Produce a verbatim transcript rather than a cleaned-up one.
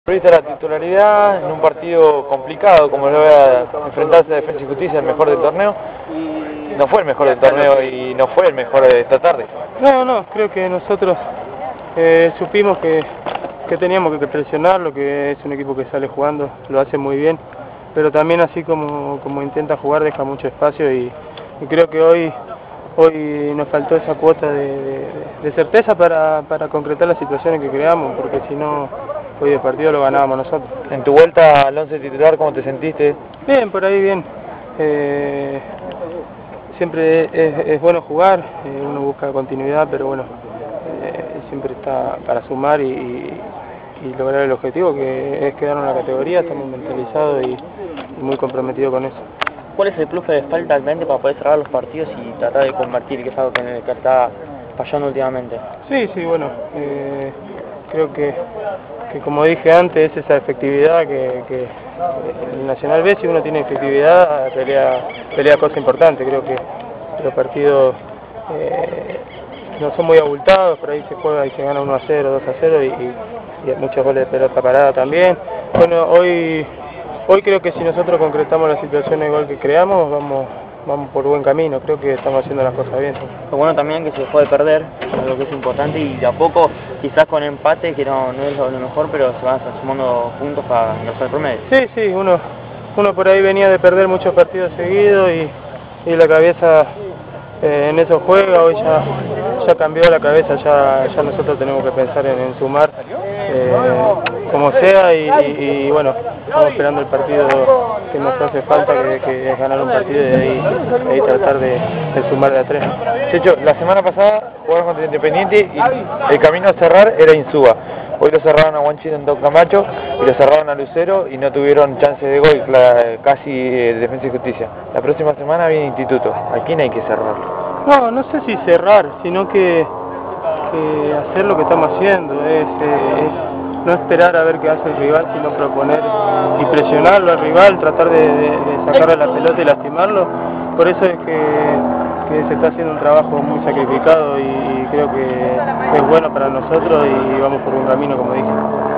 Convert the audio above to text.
Viste la titularidad en un partido complicado como lo era enfrentarse a Defensa y Justicia, el mejor del torneo. No fue el mejor del torneo y no fue el mejor de esta tarde. No, no, creo que nosotros eh, supimos que, que teníamos que presionarlo, que es un equipo que sale jugando, lo hace muy bien, pero también así como, como intenta jugar deja mucho espacio y, y creo que hoy, hoy nos faltó esa cuota de, de, de certeza para, para concretar las situaciones que creamos, porque si no, hoy el partido lo ganábamos nosotros. En tu vuelta al once titular, ¿cómo te sentiste? Bien, por ahí bien. Eh, siempre es, es bueno jugar, eh, uno busca continuidad, pero bueno, eh, siempre está para sumar y, y, y lograr el objetivo, que es quedarnos en la categoría. Estamos mentalizados y, y muy comprometidos con eso. ¿Cuál es el plus que les falta actualmente para poder cerrar los partidos y tratar de convertir, que es algo que, que está fallando últimamente? Sí, sí, bueno, eh, creo que, que como dije antes, es esa efectividad que, que el Nacional B, si uno tiene efectividad, pelea, pelea cosas importantes. Creo que los partidos eh, no son muy abultados, por ahí se juega y se gana uno a cero, dos a cero y, y, y hay muchos goles de pelota parada también. Bueno, hoy, hoy creo que si nosotros concretamos las situaciones de gol que creamos, vamos, vamos por buen camino. Creo que estamos haciendo las cosas bien. Lo bueno también que se puede perder, lo que es importante, y de a poco, quizás con empate, que no, no es lo, lo mejor, pero se van sumando puntos para engrosar el promedio. Sí, sí, uno, uno por ahí venía de perder muchos partidos seguidos y, y la cabeza eh, en eso juega. Hoy ya, ya cambió la cabeza, ya, ya nosotros tenemos que pensar en, en sumar eh, como sea y, y, y bueno, estamos esperando el partido que nos hace falta, que, que es ganar un partido y de ahí, de ahí tratar de, de sumar de a tres. Checho, la semana pasada jugaron contra Independiente y el camino a cerrar era Insúa. Hoy lo cerraron a Guanchito en Don Camacho y lo cerraron a Lucero y no tuvieron chance de gol, casi eh, Defensa y Justicia. La próxima semana viene Instituto. ¿A quién hay que cerrarlo? No, no sé si cerrar, sino que, que hacer lo que estamos haciendo. Es, eh, es no esperar a ver qué hace el rival, sino proponer y presionarlo al rival, tratar de, de, de sacarle la pelota y lastimarlo. Por eso es que, que se está haciendo un trabajo muy sacrificado y, y creo que es bueno para nosotros y vamos por un camino, como dije.